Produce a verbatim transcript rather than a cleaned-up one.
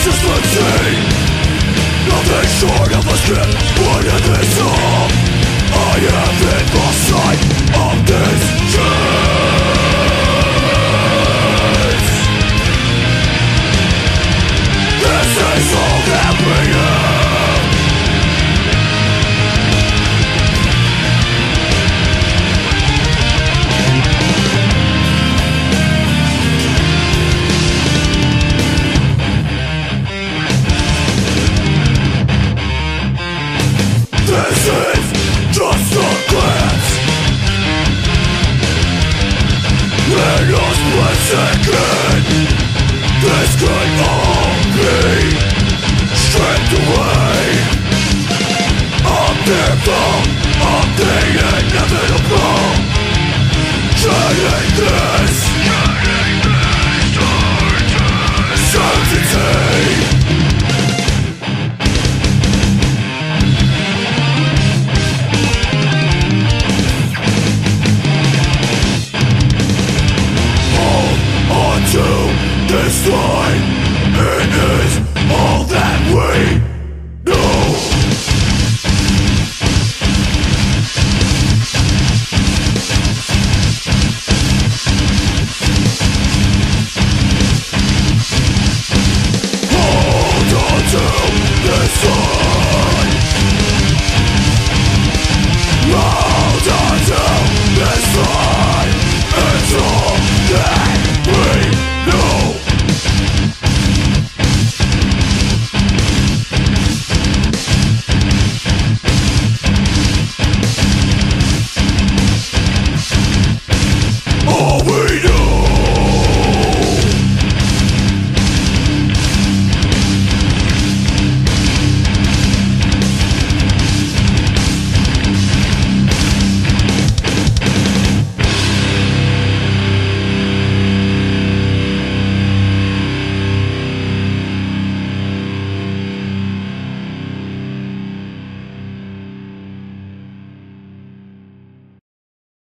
consistency, nothing short of a script. What in this all? I have in the sight of this truth. This is all that we have. This is just a glance in a split second. This could all be stripped away. I'm fearful of the inevitable. Trying this